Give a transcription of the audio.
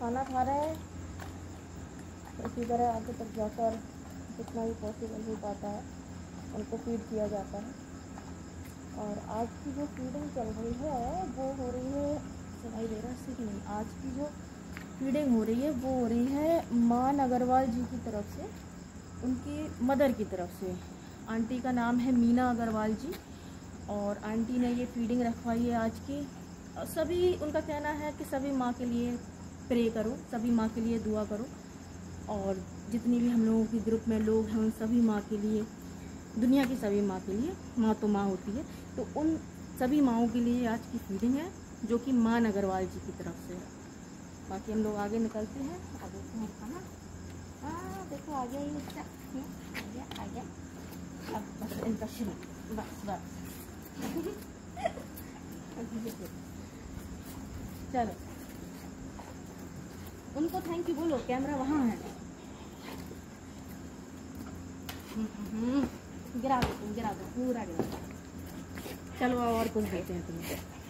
खाना खा रहे हैं। इसी तरह आगे तक जाकर जितना भी पॉसिबल हो पाता है उनको फीड किया जाता है। और आज की जो फीडिंग चल रही है वो हो रही है, सुनाई दे रहा है कि नहीं, आज की जो फीडिंग हो रही है वो हो रही है मान अग्रवाल जी की तरफ से, उनकी मदर की तरफ से। आंटी का नाम है मीना अग्रवाल जी और आंटी ने ये फीडिंग रखवाई है आज की। सभी, उनका कहना है कि सभी माँ के लिए प्रे करो, सभी माँ के लिए दुआ करो, और जितनी भी हम लोगों के ग्रुप में लोग हैं उन सभी माँ के लिए, दुनिया की सभी माँ के लिए, माँ तो माँ होती है, तो उन सभी माँओं के लिए आज की फीडिंग है जो कि मान अग्रवाल जी की तरफ से है। बाकी हम लोग आगे निकलते हैं। आगे से खाना, हाँ देखो आ गया, ये बच्चा आ गया। अब बस इनका शुरू, बस चलो उनको थैंक यू बोलो, कैमरा वहाँ है। गिरा दो तुम, गिरा दो, पूरा गिरा दो। चलो और कुछ देते हैं तुम्हें।